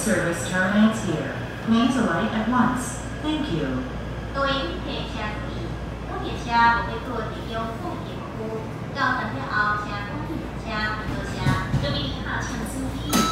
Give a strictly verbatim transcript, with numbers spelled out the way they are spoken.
service terminates here. Please alight at once. Thank you. 各位旅客请注意，本列车无要过地中凤田区，到站了后请赶紧下车，多谢。各位旅客请注意。